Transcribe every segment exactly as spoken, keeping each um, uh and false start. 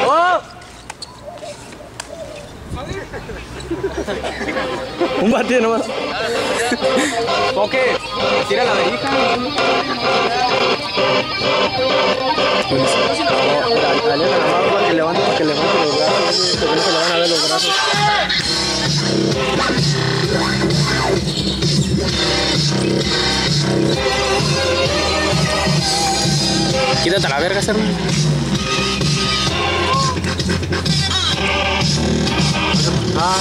¡Oh! Un batido nomás. Ok, tira la verija. Dale la mano para que levante, para que levante los brazos. Que no se le van a ver los brazos. Quítate la verga, hermano. Ah.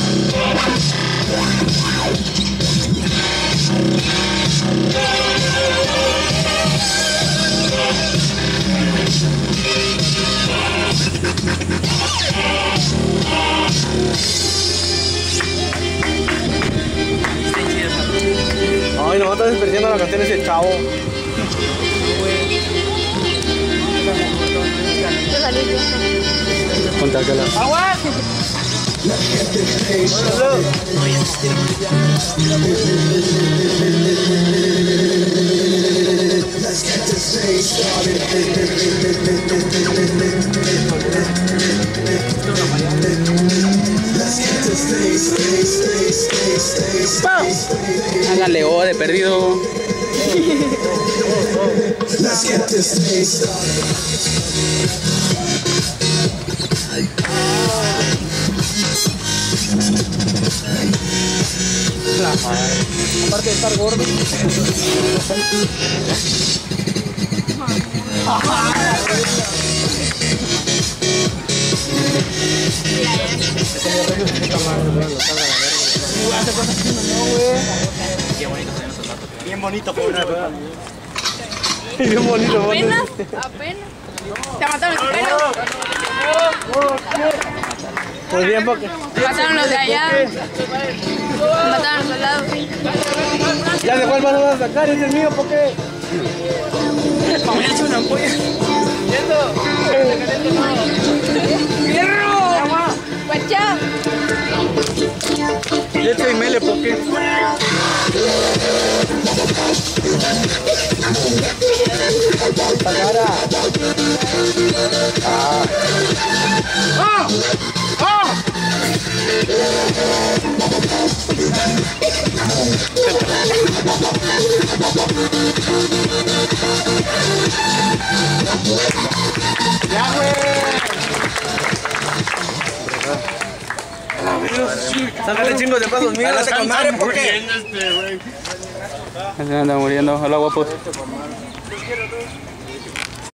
Ay, no, está desperdiciando la canción ese chavo. Contácala. ¡Agua! Hágale o de perdido. La madre. Aparte de estar gordo. Bien bonito, por una rueda. Bien bonito, apenas, apenas. Te mataron los pelos. Pues bien, porque Te mataron los de allá. Te mataron los soldados. Ya de cuál vas a sacar, ese es mío, porque Me he hecho una ampolla. ¡Fierro! ¡Guachá! este y mele, porque cara. Ah. ¡Ah! ¡Ah! ¡Ya, güey! Sácale chingos de pasos míos. Con madre, ¿por qué? Se anda muriendo, hola guapos.